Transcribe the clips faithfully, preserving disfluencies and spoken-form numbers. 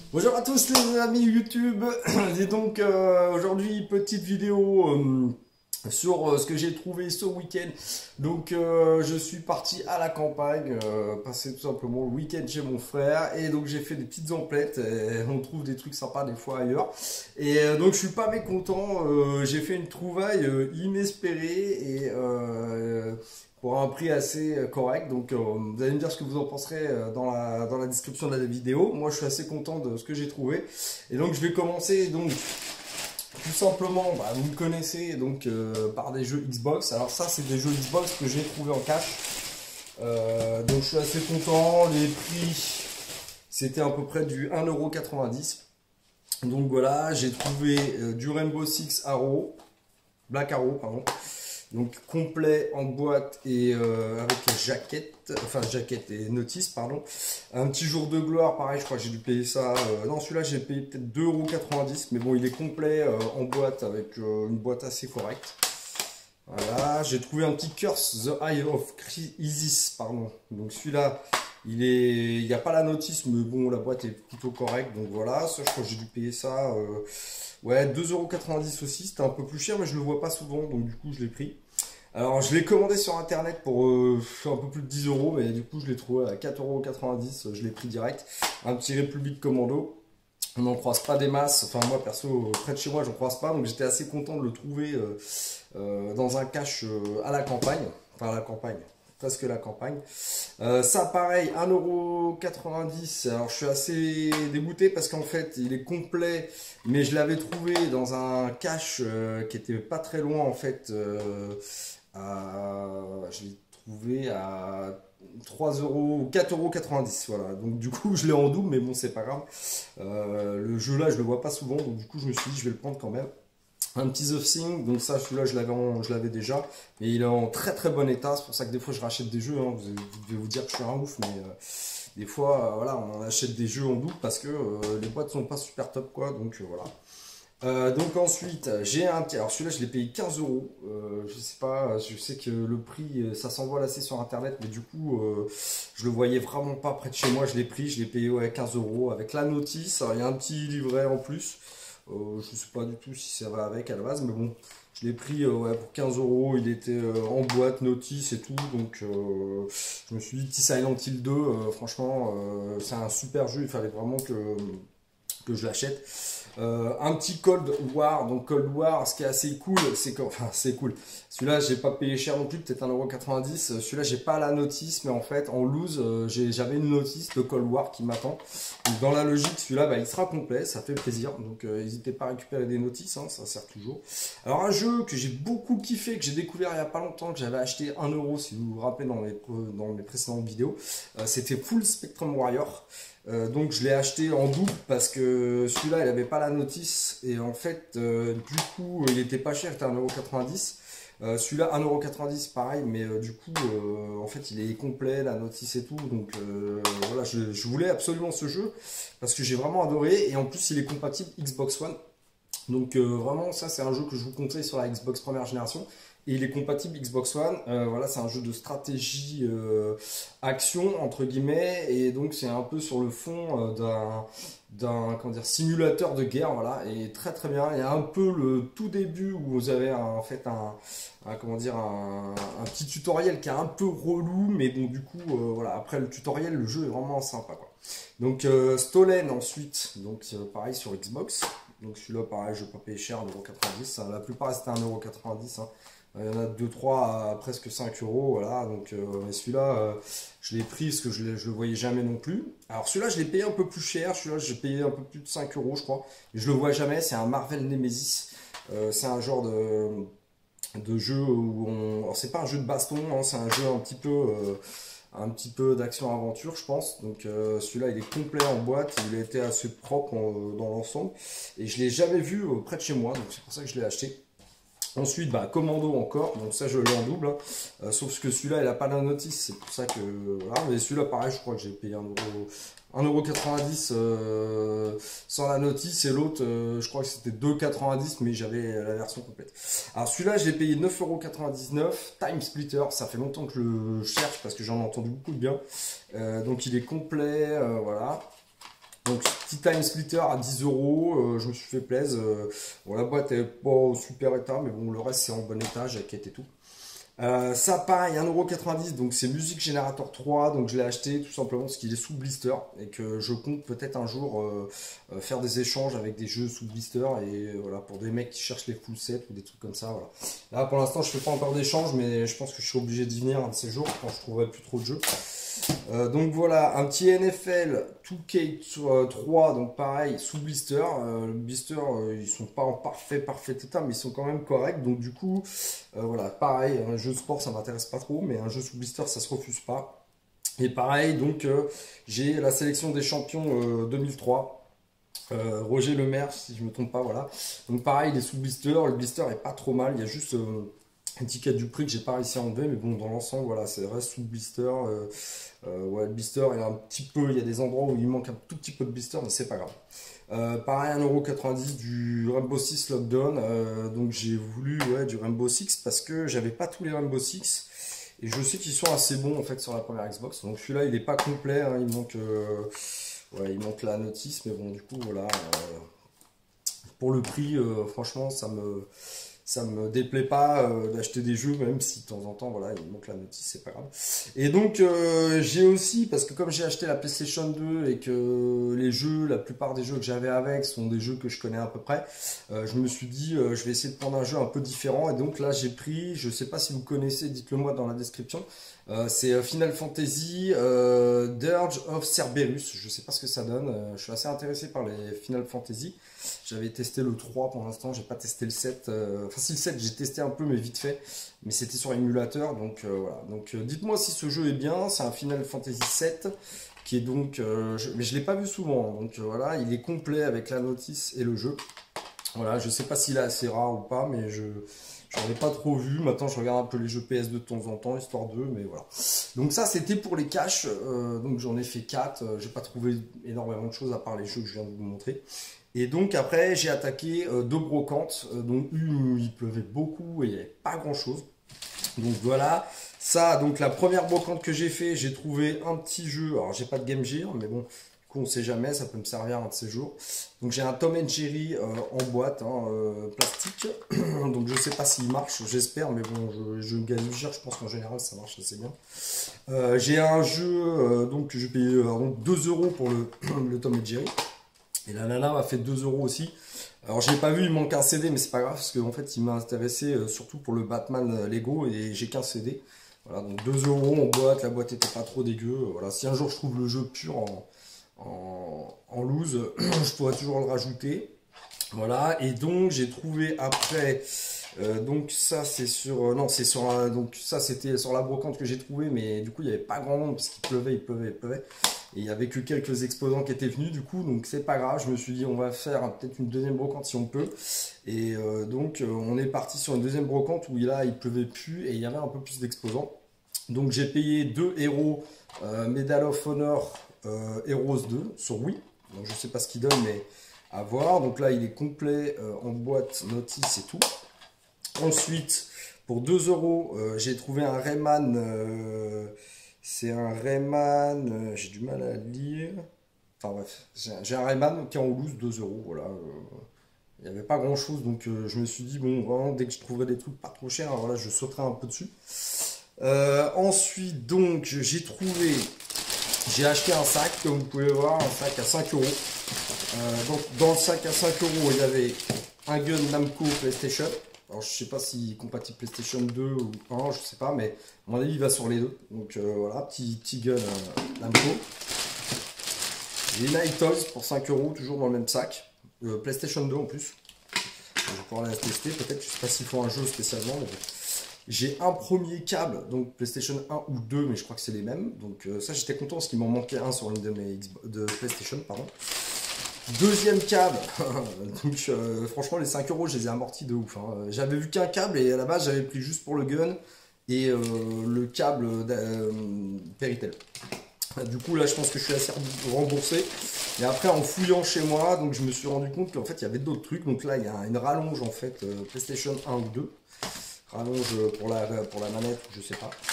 Bonjour à tous les amis YouTube. Et donc euh, aujourd'hui petite vidéo euh, sur euh, ce que j'ai trouvé ce week-end. Donc euh, je suis parti à la campagne, euh, passer tout simplement le week-end chez mon frère. Et donc j'ai fait des petites emplettes, et on trouve des trucs sympas des fois ailleurs. Et euh, donc je suis pas mécontent, euh, j'ai fait une trouvaille euh, inespérée et euh, pour un prix assez correct. Donc euh, vous allez me dire ce que vous en penserez euh, dans la, dans la description de la vidéo. Moi je suis assez content de ce que j'ai trouvé. Et donc je vais commencer donc tout simplement, bah, vous me connaissez donc euh, par des jeux Xbox. Alors ça c'est des jeux Xbox que j'ai trouvé en cash. Euh, donc je suis assez content. Les prix c'était à peu près du un euro quatre-vingt-dix. Donc voilà, j'ai trouvé euh, du Rainbow Six Arrow, Black Arrow pardon. Donc complet en boîte et euh, avec jaquette, enfin jaquette et notice pardon. Un petit jour de gloire, pareil, je crois que j'ai dû payer ça. Euh, non, celui-là j'ai payé peut-être deux euros quatre-vingt-dix, mais bon, il est complet euh, en boîte avec euh, une boîte assez correcte. Voilà, j'ai trouvé un petit Curse The Eye of Isis, pardon. Donc celui-là, il est, il n'y a pas la notice, mais bon, la boîte est plutôt correcte. Donc voilà, ça, je crois que j'ai dû payer ça. Euh, ouais, deux euros quatre-vingt-dix aussi, c'était un peu plus cher, mais je le vois pas souvent, donc du coup, je l'ai pris. Alors, je l'ai commandé sur internet pour euh, un peu plus de dix euros, mais du coup, je l'ai trouvé à quatre euros quatre-vingt-dix, je l'ai pris direct. Un petit République Commando. On n'en croise pas des masses, enfin moi perso, près de chez moi, j'en croise pas, donc j'étais assez content de le trouver euh, euh, dans un cache euh, à la campagne, enfin à la campagne, presque la campagne. Euh, ça pareil, un euro quatre-vingt-dix, alors je suis assez dégoûté parce qu'en fait il est complet, mais je l'avais trouvé dans un cache euh, qui était pas très loin en fait, euh, à, je l'ai trouvé à trois euros, quatre euros quatre-vingt-dix, voilà. Donc du coup je l'ai en double, mais bon c'est pas grave. Euh, le jeu là je le vois pas souvent, donc du coup je me suis dit je vais le prendre quand même. Un petit The Thing, donc ça celui-là je l'avais je l'avais déjà, mais il est en très très bon état, c'est pour ça que des fois je rachète des jeux, hein. Vous, vous devez vous dire que je suis un ouf, mais euh, des fois euh, voilà on achète des jeux en double parce que euh, les boîtes sont pas super top quoi, donc euh, voilà. Euh, donc ensuite, j'ai un petit. Alors celui-là, je l'ai payé quinze euros. Euh, je sais pas, je sais que le prix, ça s'envole assez sur internet, mais du coup, euh, je le voyais vraiment pas près de chez moi. Je l'ai pris, je l'ai payé ouais, quinze euros avec la notice. Alors, il y a un petit livret en plus. Euh, je sais pas du tout si ça va avec à la base, mais bon, je l'ai pris euh, ouais, pour quinze euros. Il était euh, en boîte, notice et tout. Donc, euh, je me suis dit, petit Silent Hill deux, euh, franchement, euh, c'est un super jeu. Il fallait vraiment que, que je l'achète. Euh, un petit Cold War, donc Cold War, ce qui est assez cool, c'est que, enfin c'est cool, celui-là j'ai pas payé cher non plus, peut-être un euro quatre-vingt-dix, celui-là j'ai pas la notice, mais en fait en loose, euh, j'avais une notice de Cold War qui m'attend, dans la logique celui-là bah, il sera complet, ça fait plaisir, donc euh, n'hésitez pas à récupérer des notices, hein, ça sert toujours. Alors un jeu que j'ai beaucoup kiffé, que j'ai découvert il y a pas longtemps, que j'avais acheté un euro si vous vous rappelez dans mes, dans mes précédentes vidéos, euh, c'était Full Spectrum Warrior. Euh, donc je l'ai acheté en double parce que celui-là il n'avait pas la notice et en fait euh, du coup il était pas cher, il était un euro quatre-vingt-dix. Euh, celui-là un euro quatre-vingt-dix pareil, mais euh, du coup euh, en fait il est complet, la notice et tout, donc euh, voilà, je, je voulais absolument ce jeu parce que j'ai vraiment adoré et en plus il est compatible Xbox One. Donc euh, vraiment ça c'est un jeu que je vous conseille sur la Xbox première génération. Et il est compatible Xbox One. Euh, voilà, c'est un jeu de stratégie euh, action entre guillemets, et donc c'est un peu sur le fond euh, d'un d'un comment dire simulateur de guerre, voilà, et très très bien. Il y a un peu le tout début où vous avez un, en fait un, un comment dire un, un petit tutoriel qui est un peu relou, mais bon du coup euh, voilà, après le tutoriel le jeu est vraiment sympa quoi. Donc euh, Stolen ensuite, donc euh, pareil sur Xbox. Donc celui-là pareil, je vais pas payer cher, un euro quatre-vingt-dix. La plupart c'était un euro quatre-vingt-dix. Hein. Il y en a deux trois à presque cinq euros, voilà, donc euh, celui-là, euh, je l'ai pris parce que je ne le voyais jamais non plus. Alors celui-là, je l'ai payé un peu plus cher, celui-là, j'ai payé un peu plus de cinq euros, je crois, et je le vois jamais, c'est un Marvel Nemesis, euh, c'est un genre de, de jeu où on... Alors c'est pas un jeu de baston, hein, c'est un jeu un petit peu... Euh, un petit peu d'action-aventure, je pense. Donc euh, celui-là, il est complet en boîte, il a été assez propre en, dans l'ensemble, et je l'ai jamais vu euh, près de chez moi, donc c'est pour ça que je l'ai acheté. Ensuite, bah, Commando encore, donc ça je l'ai en double, hein. Euh, sauf que celui-là il n'a pas la notice, c'est pour ça que. Voilà, mais celui-là pareil, je crois que j'ai payé un euro quatre-vingt-dix euh, sans la notice, et l'autre euh, je crois que c'était deux euros quatre-vingt-dix, mais j'avais la version complète. Alors celui-là je l'ai payé neuf euros quatre-vingt-dix-neuf, Time Splitter, ça fait longtemps que je le cherche parce que j'en ai entendu beaucoup de bien. Euh, donc il est complet, euh, voilà. Donc petit time splitter à dix euros, euh, je me suis fait plaisir. Euh, bon, la boîte est pas au super état, mais bon, le reste c'est en bon état, jaquette et tout. Euh, ça pareil, un euro quatre-vingt-dix, donc c'est Music Generator trois, donc je l'ai acheté tout simplement parce qu'il est sous blister et que je compte peut-être un jour euh, euh, faire des échanges avec des jeux sous blister et euh, voilà, pour des mecs qui cherchent les full sets ou des trucs comme ça. Voilà. Là pour l'instant je fais pas encore d'échange, mais je pense que je suis obligé d'y venir un de ces jours quand je trouverai plus trop de jeux. Euh, donc voilà, un petit N F L deux K trois, donc pareil, sous blister. Euh, le blister, euh, ils sont pas en parfait, parfait état, mais ils sont quand même corrects. Donc du coup, euh, voilà, pareil, un jeu de sport, ça m'intéresse pas trop, mais un jeu sous blister, ça se refuse pas. Et pareil, donc euh, j'ai la sélection des champions euh, deux mille trois. Euh, Roger Lemaire, si je me trompe pas, voilà. Donc pareil, il est sous blister, le blister est pas trop mal, il y a juste... Euh, étiquette du prix que j'ai pas réussi à enlever, mais bon, dans l'ensemble, voilà, c'est reste sous blister. Euh, euh, ouais, le blister, il y a un petit peu, il y a des endroits où il manque un tout petit peu de blister, mais c'est pas grave. Euh, pareil, un euro quatre-vingt-dix du Rainbow Six Lockdown. Euh, donc j'ai voulu ouais, du Rainbow Six parce que j'avais pas tous les Rainbow Six. Et je sais qu'ils sont assez bons en fait sur la première Xbox. Donc celui-là, il est pas complet, hein, il manque, euh, ouais, il manque la notice, mais bon, du coup, voilà. Euh, pour le prix, euh, franchement, ça me. Ça me déplaît pas euh, d'acheter des jeux, même si de temps en temps, voilà, il manque la notice, c'est pas grave. Et donc, euh, j'ai aussi, parce que comme j'ai acheté la PlayStation deux et que les jeux, la plupart des jeux que j'avais avec sont des jeux que je connais à peu près, euh, je me suis dit, euh, je vais essayer de prendre un jeu un peu différent. Et donc là, j'ai pris, je sais pas si vous connaissez, dites-le moi dans la description, euh, c'est Final Fantasy euh, Dirge of Cerberus. Je sais pas ce que ça donne, euh, je suis assez intéressé par les Final Fantasy. J'avais testé le trois pour l'instant, j'ai pas testé le sept. Euh, enfin, si le sept, j'ai testé un peu, mais vite fait. Mais c'était sur émulateur, donc euh, voilà. Donc euh, dites-moi si ce jeu est bien. C'est un Final Fantasy sept qui est donc. Euh, je, mais je l'ai pas vu souvent. Donc euh, voilà, il est complet avec la notice et le jeu. Voilà, je sais pas s'il est assez rare ou pas, mais je. J'en ai pas trop vu. Maintenant, je regarde un peu les jeux P S deux de temps en temps, histoire d'eux, mais voilà. Donc ça, c'était pour les caches. Euh, donc j'en ai fait quatre. Euh, j'ai pas trouvé énormément de choses à part les jeux que je viens de vous montrer. Et donc après, j'ai attaqué euh, deux brocantes. Euh, donc une où il pleuvait beaucoup et il n'y avait pas grand-chose. Donc voilà. Ça, donc la première brocante que j'ai fait, j'ai trouvé un petit jeu. Alors j'ai pas de Game Gear, mais bon. Du coup, on sait jamais, ça peut me servir un de ces jours. Donc j'ai un Tom and Jerry euh, en boîte, hein, euh, plastique. Donc je sais pas s'il marche, j'espère, mais bon, je, je Game Gear, je pense qu'en général ça marche assez bien. Euh, j'ai un jeu, euh, donc j'ai payé euh, donc deux euros pour le, le Tom and Jerry. Et la nana m'a fait deux euros aussi. Alors j'ai pas vu, il manque un C D, mais c'est pas grave, parce qu'en fait il m'a intéressé euh, surtout pour le Batman Lego, et j'ai qu'un C D. Voilà, donc deux euros en boîte, la boîte était pas trop dégueu. Voilà, si un jour je trouve le jeu pur en... En, en loose, je pourrais toujours le rajouter. Voilà, et donc j'ai trouvé après, euh, donc ça c'est sur, euh, non c'est sur, euh, donc ça c'était sur la brocante que j'ai trouvé, mais du coup il n'y avait pas grand monde parce qu'il pleuvait, il pleuvait, il pleuvait, et il n'y avait que quelques exposants qui étaient venus du coup, donc c'est pas grave, je me suis dit on va faire hein, peut-être une deuxième brocante si on peut, et euh, donc euh, on est parti sur une deuxième brocante où là il pleuvait plus et il y avait un peu plus d'exposants. Donc j'ai payé deux héros euh, Medal of Honor euh, Heroes deux sur Wii. Donc je sais pas ce qu'il donne, mais à voir. Donc là il est complet euh, en boîte, notice et tout. Ensuite, pour deux euros, euh, j'ai trouvé un Rayman. Euh, c'est un Rayman. Euh, j'ai du mal à lire. Enfin bref, j'ai un Rayman qui est en loose, deux euros. Voilà. Euh, il n'y avait pas grand chose, donc euh, je me suis dit, bon, vraiment, dès que je trouverais des trucs pas trop chers, voilà, je sauterai un peu dessus. Euh, ensuite, donc, j'ai trouvé, j'ai acheté un sac, comme vous pouvez voir, un sac à cinq euros. Euh, donc, dans le sac à cinq euros, il y avait un gun Namco PlayStation. Alors, je sais pas si compatible PlayStation deux ou un, je sais pas, mais à mon avis, il va sur les deux. Donc, euh, voilà, petit, petit gun euh, Namco. J'ai Night Toys pour cinq euros, toujours dans le même sac. Euh, PlayStation deux en plus. Je vais pouvoir la tester, peut-être, je sais pas s'il faut un jeu spécialement, mais bon. J'ai un premier câble, donc PlayStation un ou deux, mais je crois que c'est les mêmes. Donc euh, ça, j'étais content parce qu'il m'en manquait un sur une de mes de PlayStation, pardon. Deuxième câble, donc euh, franchement les cinq euros, je les ai amortis de ouf. Hein. J'avais vu qu'un câble et à la base, j'avais pris juste pour le gun et euh, le câble euh, Péritel. Du coup, là, je pense que je suis assez remboursé. Et après, en fouillant chez moi, donc je me suis rendu compte qu'en fait, il y avait d'autres trucs. Donc là, il y a une rallonge en fait, euh, PlayStation un ou deux. Rallonge pour la, pour la manette, je sais pas.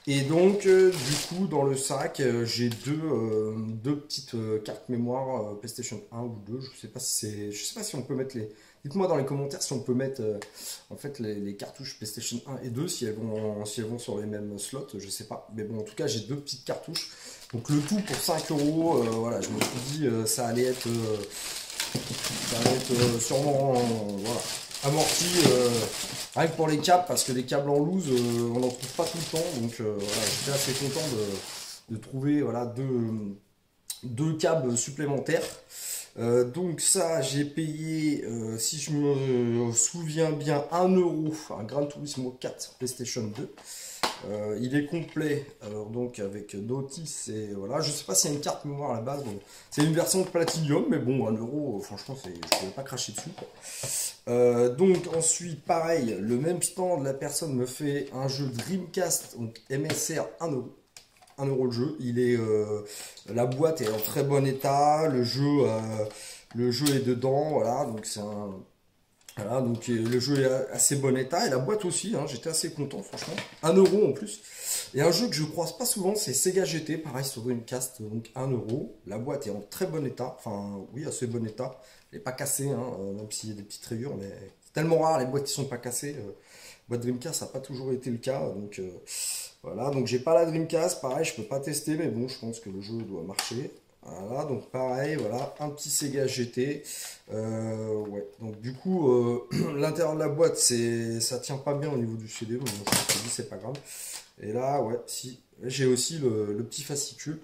Et donc, euh, du coup, dans le sac, euh, j'ai deux, euh, deux petites euh, cartes mémoire euh, PlayStation un ou deux. Je sais pas si c'est, je sais pas si on peut mettre les. Dites-moi dans les commentaires si on peut mettre euh, en fait les, les cartouches PlayStation un et deux si elles vont, si elles vont sur les mêmes slots. Je sais pas. Mais bon, en tout cas, j'ai deux petites cartouches. Donc le tout pour cinq euros. euh, Voilà, je me suis dit euh, ça allait être, euh, ça allait être euh, sûrement euh, voilà, amorti. Euh, Rien que pour les câbles, parce que les câbles en loose, euh, on n'en trouve pas tout le temps. Donc euh, voilà, j'étais assez content de, de trouver voilà, deux, deux câbles supplémentaires. Euh, donc ça, j'ai payé, euh, si je me souviens bien, un euro, un Gran Turismo quatre PlayStation deux. Euh, il est complet, alors donc avec notice et voilà. Je sais pas s'il y a une carte mémoire à la base. Bon, c'est une version de Platinum, mais bon, un euro, franchement, je ne pouvais pas cracher dessus, quoi. Euh, donc ensuite, pareil, le même stand, la personne me fait un jeu Dreamcast, donc M S R un euro. un euro le jeu. Il est, euh, la boîte est en très bon état, le jeu, euh, le jeu est dedans, voilà. Donc c'est un, voilà, donc le jeu est assez bon état et la boîte aussi. Hein, j'étais assez content, franchement. un euro en plus. Et un jeu que je croise pas souvent, c'est Sega G T, pareil sur Dreamcast, donc un euro. La boîte est en très bon état, enfin oui, assez bon état. Elle n'est pas cassée, hein, même s'il y a des petites rayures, mais c'est tellement rare les boîtes qui sont pas cassées. Euh, boîte Dreamcast, ça n'a pas toujours été le cas, donc euh, voilà. Donc j'ai pas la Dreamcast, pareil, je peux pas tester, mais bon, je pense que le jeu doit marcher. Voilà, donc pareil, voilà, un petit Sega G T. Euh, ouais, donc du coup, euh, l'intérieur de la boîte, c'est, ça tient pas bien au niveau du C D, mais bon, je me suis dit, c'est pas grave. Et là, ouais, si, j'ai aussi le, le petit fascicule.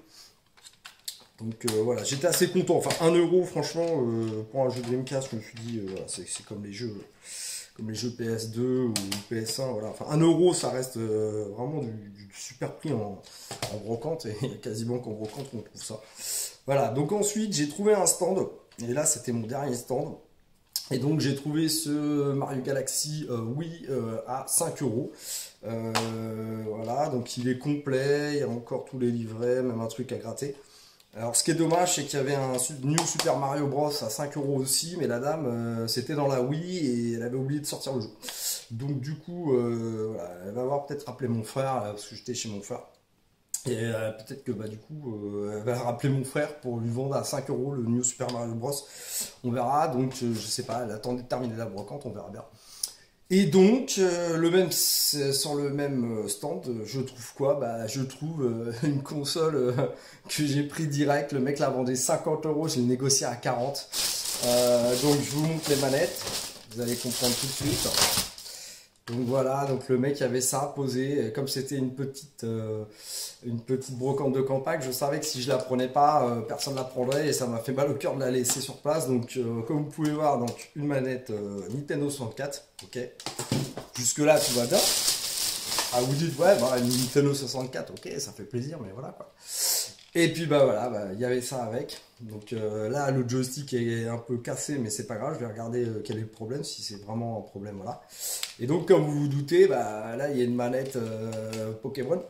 Donc euh, voilà, j'étais assez content. Enfin, un euro, franchement, euh, pour un jeu Dreamcast, je me suis dit, euh, voilà, c'est c'est comme les jeux, comme les jeux P S deux ou P S un, voilà. Enfin, un euro, ça reste euh, vraiment du, du super prix en, en brocante, et quasiment qu'en brocante, on trouve ça. Voilà, donc ensuite, j'ai trouvé un stand, et là, c'était mon dernier stand. Et donc, j'ai trouvé ce Mario Galaxy euh, Wii euh, à cinq euros. Euh, voilà, donc il est complet, il y a encore tous les livrets, même un truc à gratter. Alors ce qui est dommage, c'est qu'il y avait un New Super Mario Bros à cinq euros aussi, mais la dame, euh, c'était dans la Wii et elle avait oublié de sortir le jeu. Donc du coup, euh, voilà, elle va avoir peut-être rappelé mon frère, là, parce que j'étais chez mon frère. Et euh, peut-être que bah, du coup, euh, elle va rappeler mon frère pour lui vendre à cinq euros le New Super Mario Bros. On verra, donc euh, je sais pas, elle attendait de terminer la brocante, on verra bien. Et donc, euh, le même, sur le même stand, je trouve quoi? Bah, je trouve euh, une console euh, que j'ai pris direct. Le mec l'a vendu cinquante euros, je l'ai négocié à quarante. Euh, donc, je vous montre les manettes. Vous allez comprendre tout de suite. Donc voilà, donc le mec avait ça posé. Comme c'était une petite, euh, une petite brocante de campagne, je savais que si je la prenais pas, euh, personne la prendrait et ça m'a fait mal au cœur de la laisser sur place. Donc, euh, comme vous pouvez voir, donc une manette euh, Nintendo soixante-quatre. Ok. Jusque là, tout va bien. Ah, vous dites, ouais, bah, une Nintendo soixante-quatre, ok, ça fait plaisir, mais voilà quoi. Et puis bah voilà, bah, il y avait ça avec. Donc euh, là, le joystick est un peu cassé, mais c'est pas grave, je vais regarder euh, quel est le problème, si c'est vraiment un problème, voilà. Et donc, comme vous vous doutez, bah là, il y a une manette euh, Pokémon.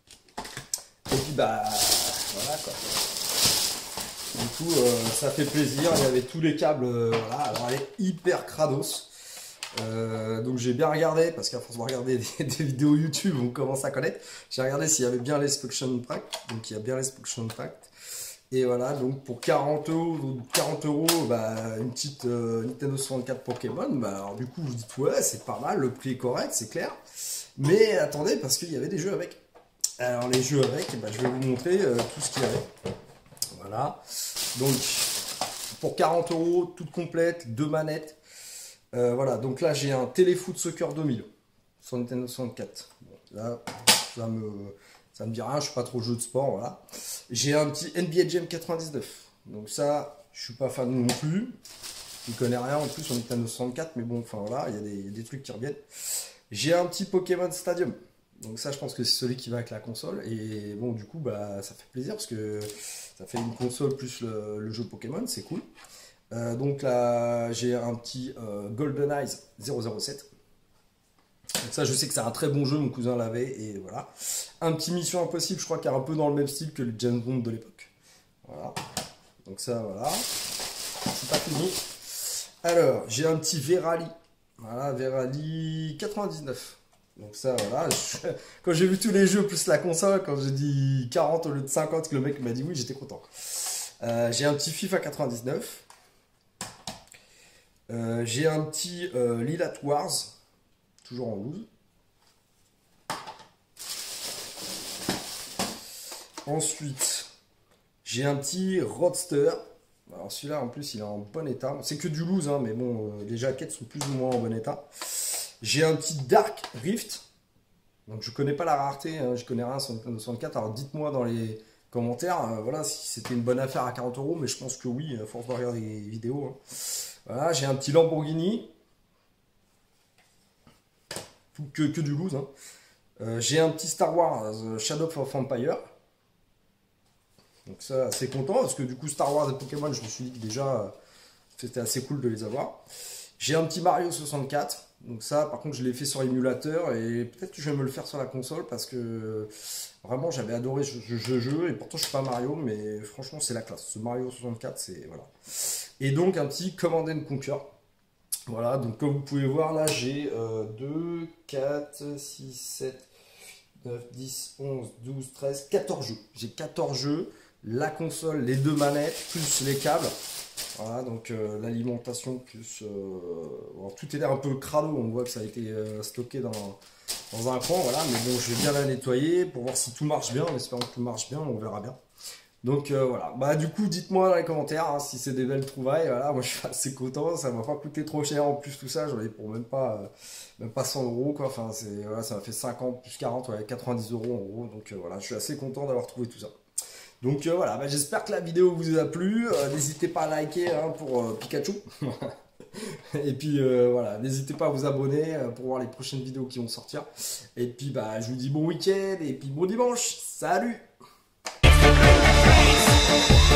Et puis bah voilà quoi. Du coup, euh, ça fait plaisir, il y avait tous les câbles, euh, voilà, alors elle est hyper crados. Euh, donc j'ai bien regardé, parce qu'à force de regarder des, des vidéos YouTube, on commence à connaître. J'ai regardé s'il y avait bien l'Expulsion Pact, donc il y a bien l'Expulsion Pact. Et voilà, donc pour quarante euros, quarante euros, bah, une petite euh, Nintendo soixante-quatre Pokémon, bah, alors du coup vous dites ouais, c'est pas mal, le prix est correct, c'est clair. Mais attendez, parce qu'il y avait des jeux avec. Alors les jeux avec, bah, je vais vous montrer euh, tout ce qu'il y avait. Voilà, donc pour quarante euros, toute complète, deux manettes. Euh, voilà, donc là j'ai un Téléfoot Soccer deux mille sur Nintendo soixante-quatre. Bon, là, ça me, ça me dit rien, je suis pas trop jeu de sport, voilà. J'ai un petit N B A Jam quatre-vingt-dix-neuf. Donc ça, je suis pas fan non plus. Je ne connais rien en plus sur Nintendo soixante-quatre, mais bon, enfin voilà, il y, y a des trucs qui reviennent. J'ai un petit Pokémon Stadium. Donc ça, je pense que c'est celui qui va avec la console. Et bon, du coup, bah, ça fait plaisir parce que ça fait une console plus le, le jeu Pokémon, c'est cool. Euh, donc là, j'ai un petit euh, GoldenEye zéro zéro sept. Donc ça, je sais que c'est un très bon jeu, mon cousin l'avait, et voilà. Un petit Mission Impossible, je crois qu'il est un peu dans le même style que le James Bond de l'époque. Voilà. Donc ça, voilà. C'est pas fini. Alors, j'ai un petit Verali. Voilà, Verali quatre-vingt-dix-neuf. Donc ça, voilà. Je, quand j'ai vu tous les jeux plus la console, quand j'ai dit quarante au lieu de cinquante, que le mec m'a dit oui, j'étais content. Euh, j'ai un petit FIFA quatre-vingt-dix-neuf. Euh, j'ai un petit euh, Lilat Wars, toujours en loose. Ensuite, j'ai un petit Roadster. Alors celui-là, en plus, il est en bon état. C'est que du loose, hein, mais bon, euh, les jaquettes sont plus ou moins en bon état. J'ai un petit Dark Rift. Donc je connais pas la rareté, hein, je connais rien sur Nintendo soixante-quatre. Alors dites-moi dans les commentaires, euh, voilà, si c'était une bonne affaire à quarante euros, mais je pense que oui, à force de regarder les vidéos. Hein. Voilà, j'ai un petit Lamborghini. Que, que du loose. Hein. Euh, j'ai un petit Star Wars euh, Shadow of Empire. Donc ça, assez content, parce que du coup, Star Wars et Pokémon, je me suis dit que déjà, c'était assez cool de les avoir. J'ai un petit Mario soixante-quatre. Donc ça, par contre, je l'ai fait sur émulateur, et peut-être que je vais me le faire sur la console, parce que vraiment, j'avais adoré ce jeu, jeu, jeu, et pourtant, je suis pas Mario, mais franchement, c'est la classe. Ce Mario soixante-quatre, c'est... voilà. Et donc, un petit Command and Conquer. Voilà, donc comme vous pouvez voir, là, j'ai euh, deux, quatre, six, sept, neuf, dix, onze, douze, treize, quatorze jeux. J'ai quatorze jeux. La console, les deux manettes, plus les câbles. Voilà, donc euh, l'alimentation, plus... Euh, bon, tout est un peu crado, on voit que ça a été euh, stocké dans, dans un coin, voilà. Mais bon, je vais bien la nettoyer pour voir si tout marche bien, en espérant que tout marche bien, on verra bien. Donc euh, voilà, bah du coup, dites-moi dans les commentaires hein, si c'est des belles trouvailles, voilà. Moi je suis assez content, ça m'a pas coûté trop cher en plus tout ça, j'en ai pour même pas, euh, même pas cent euros quoi, enfin c'est, voilà, ça m'a fait cinquante plus quarante, ouais, quatre-vingt-dix euros en gros, donc euh, voilà, je suis assez content d'avoir trouvé tout ça. Donc euh, voilà, bah, j'espère que la vidéo vous a plu. Euh, n'hésitez pas à liker hein, pour euh, Pikachu. Et puis euh, voilà, n'hésitez pas à vous abonner euh, pour voir les prochaines vidéos qui vont sortir. Et puis bah je vous dis bon week-end et puis bon dimanche. Salut!